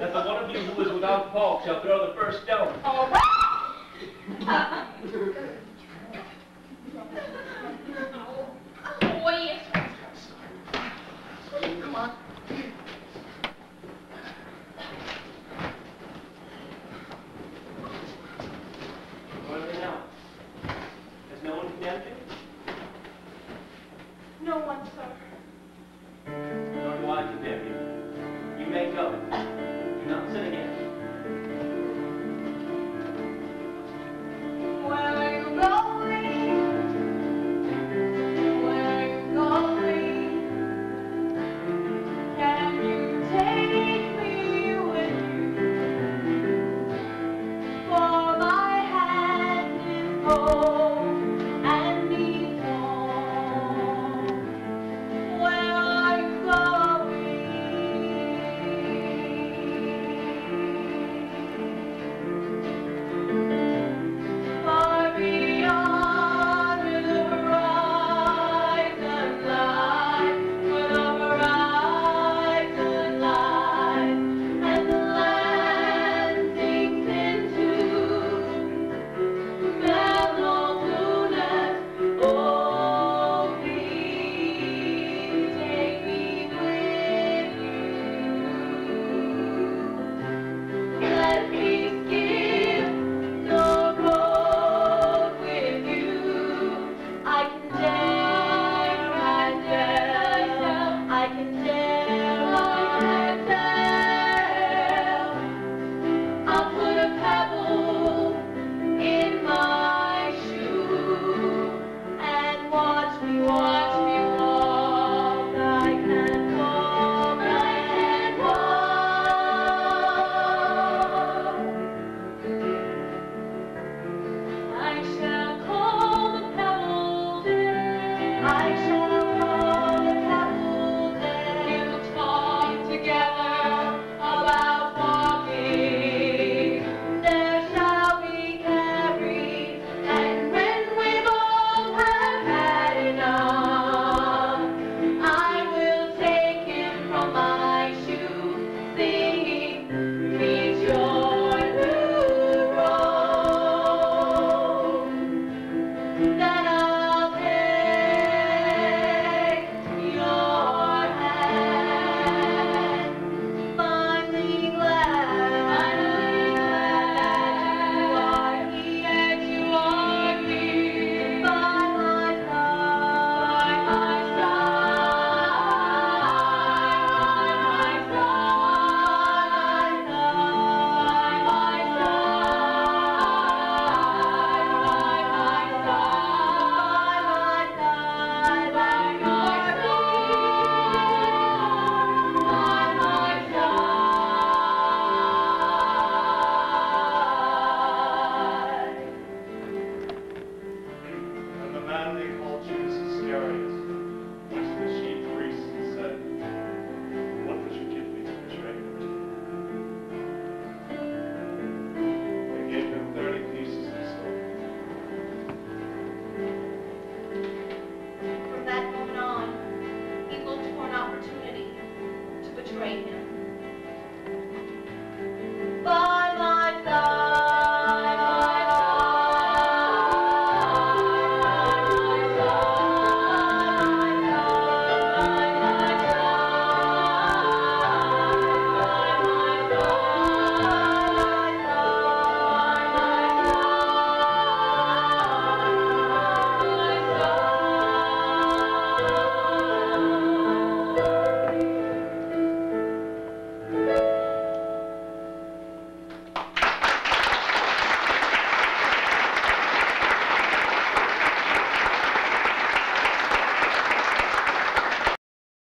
that the one of you who is without fault shall throw the first stone. All right. Oh, yes. Come on. What are they now? Has no one condemned you? No one, sir. Nor do I condemn you. You may go. Do not sin again. Where are you going? Where are you going? Can you take me with you? For my hand is cold and knees warm. Where are you going? Far beyond where the horizon lies, where the horizon lies, and the land sinks into mellow blueness. Oh, please take me with you. Let me skip the road with you. I can dare and dare, I can dare and dare. I'll put a pebble in my shoe and watch me walk. I can walk, I can walk. I shall call the pebbles in. I shall call the pebbles in. We will talk together about walking. There shall be carried, and when we both have had enough, I will take him from my shoe, singing, meet your new road. Then I'll take your hand, finally glad that you are here by my side, by my And the man they called Judas Iscariot went to the chief priests and said, "What would you give me to betray him?" They gave him 30 pieces of silver. From that moment on, he looked for an opportunity to betray him.